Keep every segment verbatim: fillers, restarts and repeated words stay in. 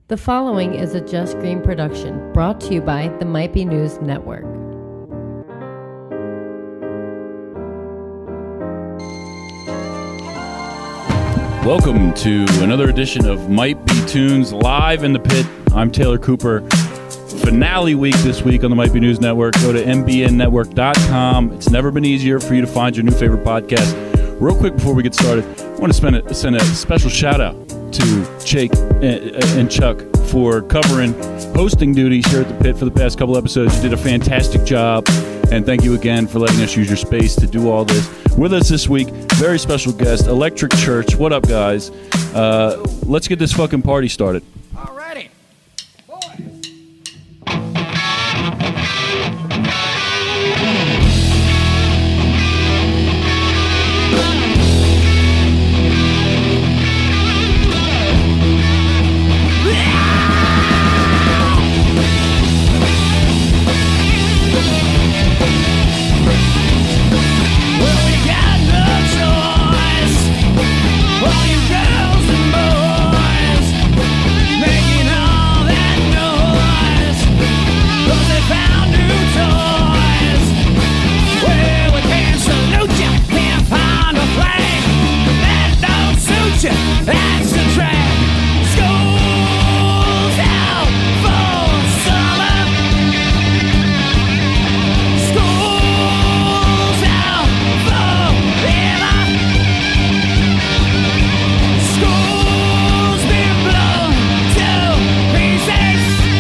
The following is a Just Green production brought to you by the Might Be News Network. Welcome to another edition of Might Be Tunes live in the pit. I'm Taylor Cooper. Finale week this week on the Might Be News Network. Go to m b n network dot com. It's never been easier for you to find your new favorite podcast. Real quick before we get started, I want to spend a, send a special shout out to Jake and, and Chuck for covering hosting duties here at the pit for the past couple episodes. You did a fantastic job, and thank you again for letting us use your space to do all this. With us this week, very special guest, Electric Church. What up, guys? Uh, let's get this fucking party started. Alrighty. That's the track. School's out for summer. School's out forever. School's been blown to pieces.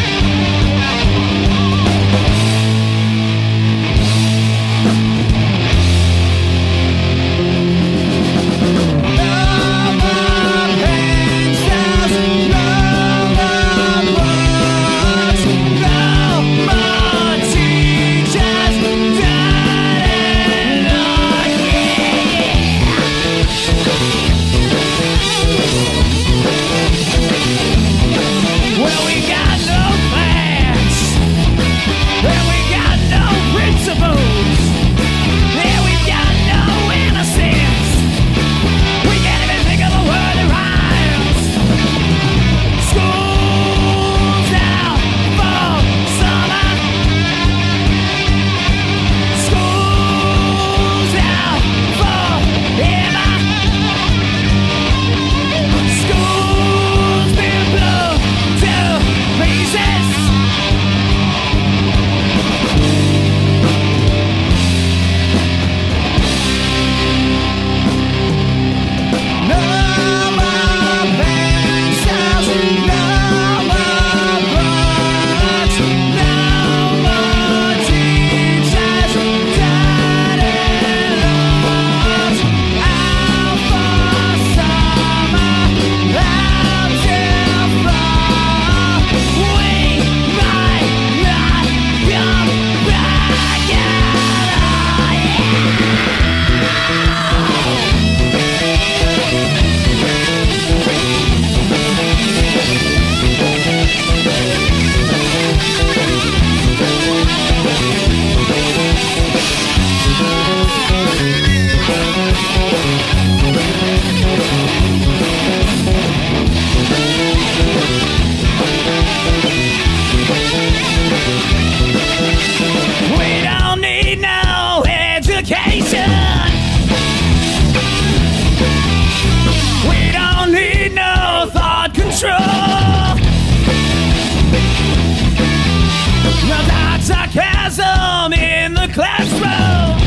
Sarcasm in the classroom.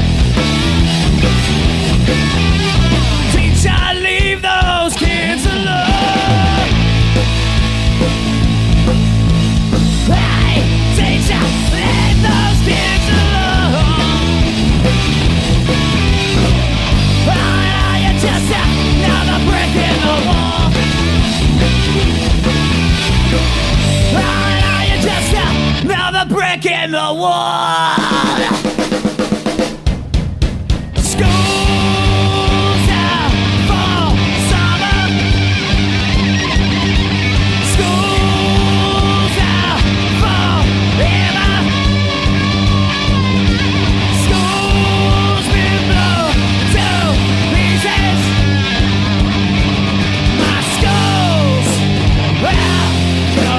Teacher, leave those kids alone. Hey, teacher, leave those kids alone. Oh, you're just another brick in the wall. Oh, you're just another brick in the wall. School's out for summer. School's out forever. School's been blown to pieces. My school's out.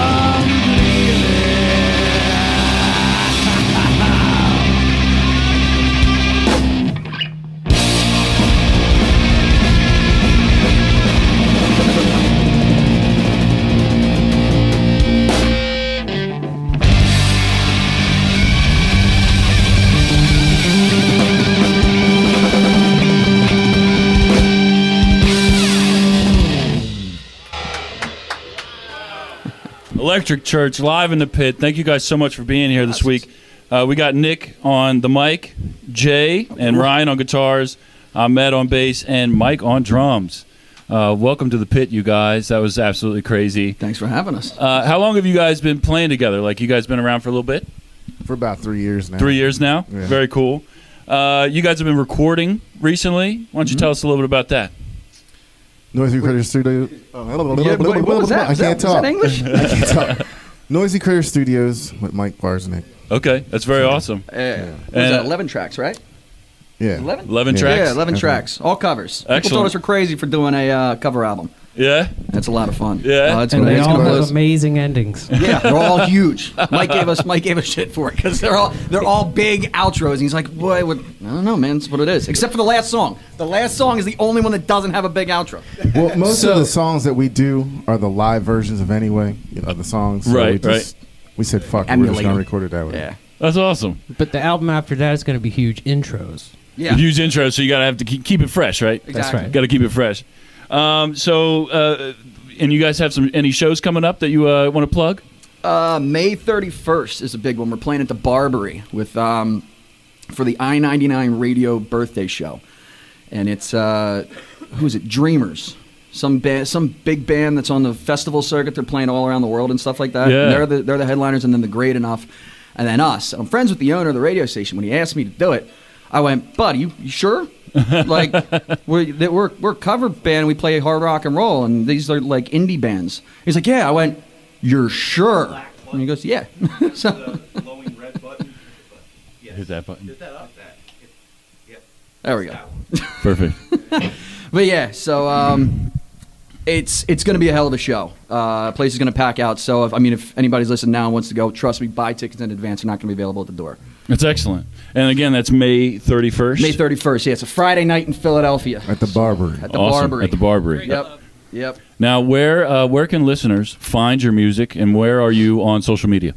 Electric Church, live in the pit. Thank you guys so much for being here this week. Uh, we got Nick on the mic, Jay and Ryan on guitars, Ahmed on bass, and Mike on drums. Uh, welcome to the pit, you guys. That was absolutely crazy. Thanks for having us. Uh, how long have you guys been playing together? Like, you guys been around for a little bit? For about three years now. Three years now? Yeah. Very cool. Uh, you guys have been recording recently. Why don't you Mm-hmm. tell us a little bit about that? Noisy Critter Studios. Yeah, what, what was that? I Was can't that, talk. Was that English? I can't talk. Noisy Critter Studios with Mike Barsnick. Okay, that's very awesome. Yeah. What was And- that, eleven tracks, right? Yeah. eleven? eleven Yeah. tracks? Yeah, eleven Okay. tracks. All covers. People Excellent. told us we're crazy for doing a uh, cover album. Yeah? That's a lot of fun. Yeah. Uh, it's And gonna, they it's all gonna blow have us- amazing endings. Yeah, they're all huge. Mike gave us Mike gave us shit for it because they're all they're all big outros. And he's like, "Boy, what, I don't know, man. That's what it is." Except for the last song. The last song is the only one that doesn't have a big outro. Well, most So- of the songs that we do are the live versions of anyway, you know, the songs. So Right, we just, We said, fuck, it, we're just Emulate going to them. record it that way. Yeah. That's awesome. But the album after that is going to be huge intros. Yeah. Huge intro, so you got to have to keep, keep it fresh, right? Exactly. right. Got to keep it fresh. Um, so, uh, and you guys have some any shows coming up that you uh, want to plug? Uh, May thirty-first is a big one. We're playing at the Barbary with um, for the I ninety-nine radio birthday show, and it's uh, who is it? Dreamers, some band, some big band that's on the festival circuit. They're playing all around the world and stuff like that. Yeah. And they're the they're the headliners, and then the Great Enough, and then us. I'm friends with the owner of the radio station. When he asked me to do it, I went, "Bud, you, you sure?" Like we're that we're we're a cover band. We play hard rock and roll, and these are like indie bands. He's like, "Yeah." I went, "You're sure?" And he goes, "Yeah." So, Hit that button. there we go. Perfect. But yeah, so um, it's it's going to be a hell of a show. Uh, place is going to pack out. So if, I mean, if anybody's listening now and wants to go, trust me, buy tickets in advance. They're not going to be available at the door. That's excellent. And again, that's May thirty-first. May thirty-first. Yeah, it's a Friday night in Philadelphia. At the Barbary. At the Awesome. Barbary. At the Barbary. Yep. Yep. Now, where uh, where can listeners find your music, and where are you on social media?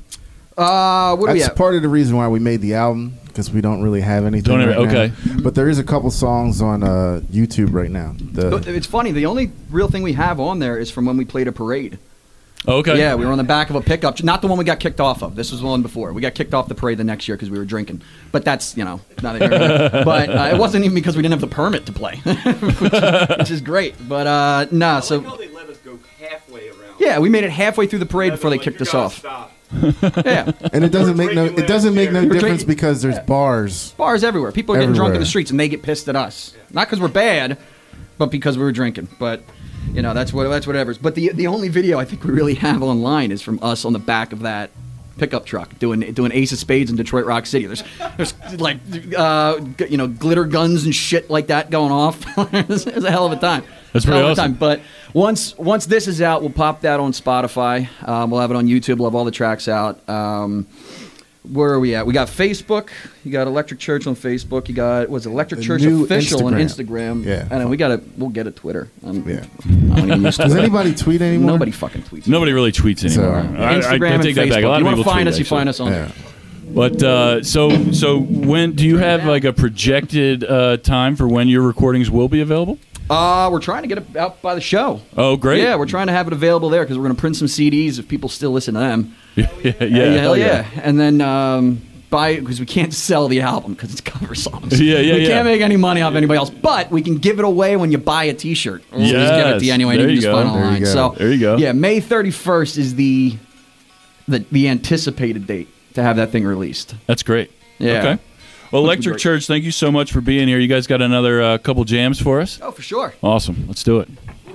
Uh, what are we That's at? part of the reason why we made the album, because we don't really have anything Don't right have- okay. now. But there is a couple songs on uh, YouTube right now. The, It's funny. The only real thing we have on there is from when we played a parade. Okay. Yeah, we were on the back of a pickup. Not the one we got kicked off of. This was the one before. We got kicked off the parade the next year because we were drinking. But that's, you know, not a But uh, it wasn't even because we didn't have the permit to play, which, is, which is great. But uh, nah, so they let us go halfway around. yeah, we made it halfway through the parade before they kicked us off. Yeah, and it doesn't make no it doesn't make no We're difference drinking- because there's bars. bars everywhere. People are getting drunk in the Everywhere. streets, and they get pissed at us. Not because we're bad, but because we were drinking. But you know, that's what that's whatever. But the the only video I think we really have online is from us on the back of that pickup truck doing doing Ace of Spades in Detroit Rock City. There's there's like uh, g- you know glitter guns and shit like that going off. it, was, it was a hell of a time. That's Hell pretty of a awesome. time. But once once this is out, we'll pop that on Spotify. Um, we'll have it on YouTube. We'll have all the tracks out. Um, where are we at? We got Facebook. You got Electric Church on Facebook. You got was it Electric The Church new Official on Instagram. Instagram. Yeah. And then we got to we'll get a Twitter. Um, Yeah. I don't even use Does Twitter. anybody tweet anymore? Nobody fucking tweets. Nobody really tweets So, anymore. I, I, Instagram I and take that Facebook. back. A lot you of want to people find tweet, us? You actually. find us on Yeah. there. But uh, so so when do you have like a projected uh, time for when your recordings will be available? Uh, we're trying to get it out by the show. Oh, great! Yeah, we're trying to have it available there because we're going to print some C Ds if people still listen to them. yeah, yeah, yeah, hell yeah. And then um, buy because we can't sell the album because it's cover songs. Yeah, yeah, We yeah. can't make any money off anybody else, but we can give it away when you buy a T-shirt. We'll just give it Yes, to you anyway. there and you you can go. just find it There you online. go. So There you go. Yeah, May thirty-first is the the the anticipated date to have that thing released. That's great. Yeah. Okay. Well, Looking Electric great. Church, thank you so much for being here. You guys got another uh, couple jams for us? Oh, for sure. Awesome. Let's do it.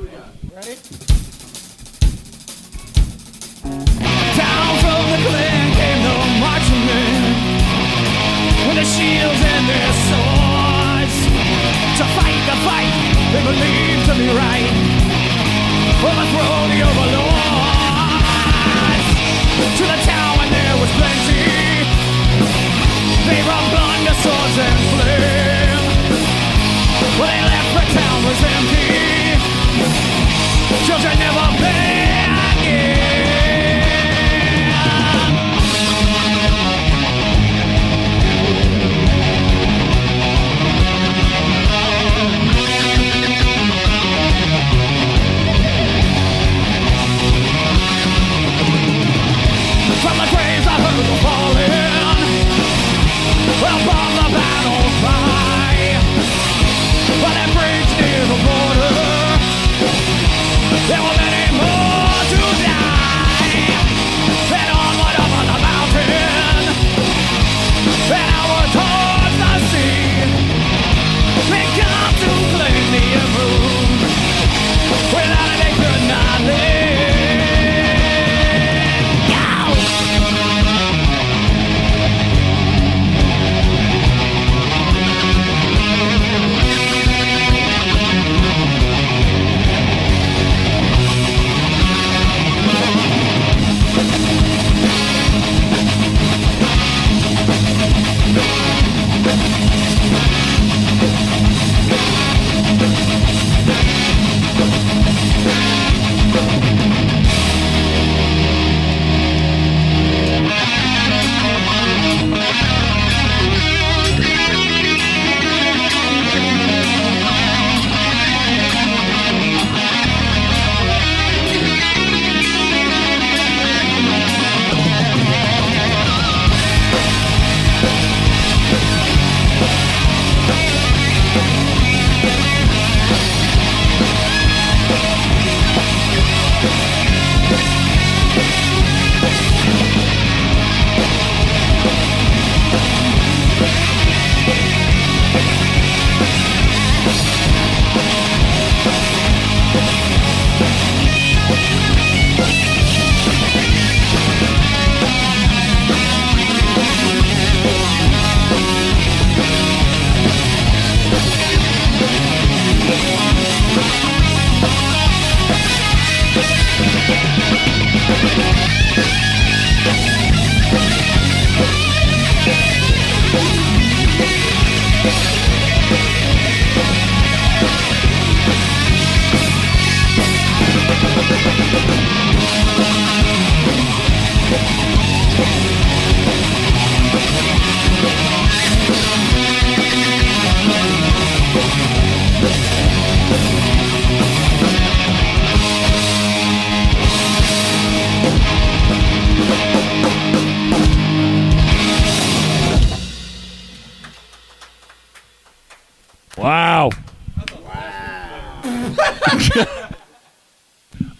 Down from the glen came the marching men with their shields and their swords to fight the fight they believe to be right, overthrow the overlords. To the town when there was plenty, they brought plunder, swords, and flame. When they left, the town was empty. Children never beg again.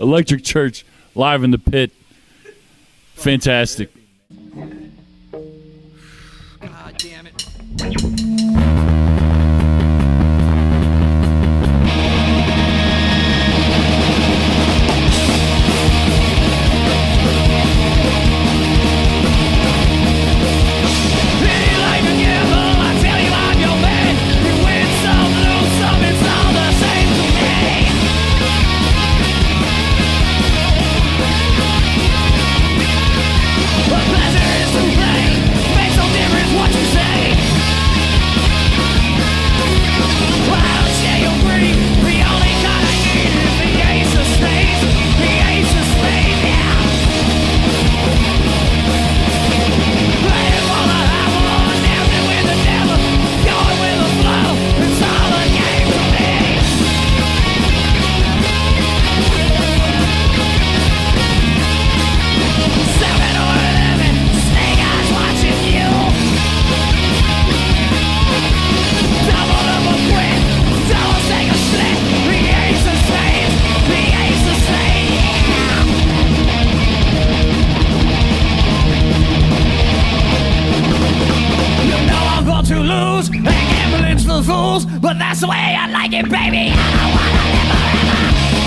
Electric Church live in the pit. Fantastic. God damn it. But that's the way I like it, baby. I don't wanna live forever.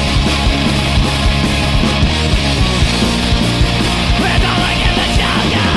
We're going in the jungle.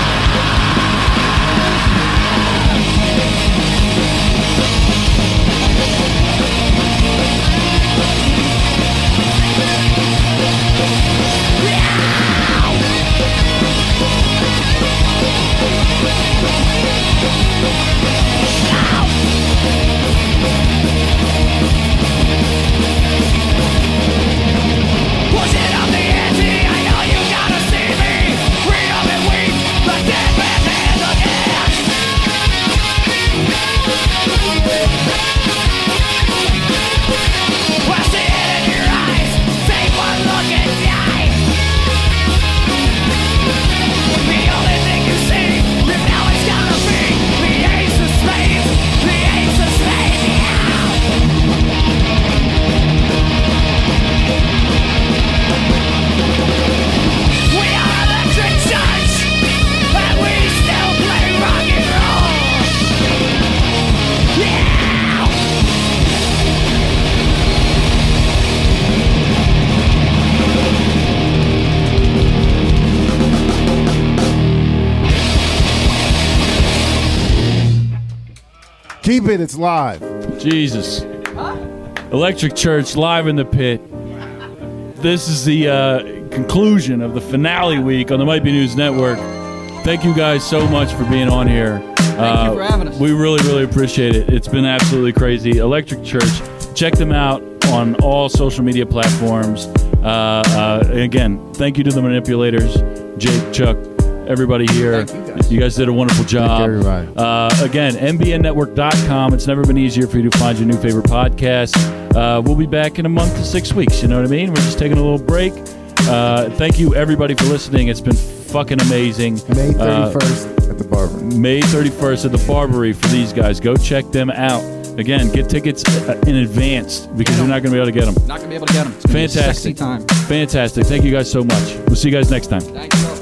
Keep it, it's live. Jesus. Electric Church live in the pit. This is the uh, conclusion of the finale week on the Might Be News Network. Thank you guys so much for being on here. Thank uh, you for having us. We really, really appreciate it. It's been absolutely crazy. Electric Church. Check them out on all social media platforms. Uh, uh, and again, thank you to the manipulators, Jake, Chuck, everybody here. Thank you guys. You guys did a wonderful job. Thank you, everybody. Uh, again, M B N network dot com. It's never been easier for you to find your new favorite podcast. Uh, we'll be back in a month to six weeks. You know what I mean? We're just taking a little break. Uh, thank you, everybody, for listening. It's been fucking amazing. May thirty-first uh, at the Barbary. May thirty-first at the Barbary for these guys. Go check them out. Again, get tickets in advance because you're not going to be able to get them. Not going to be able to get them. It's gonna be a Fantastic. sexy time. Fantastic. Thank you guys so much. We'll see you guys next time. Thank you.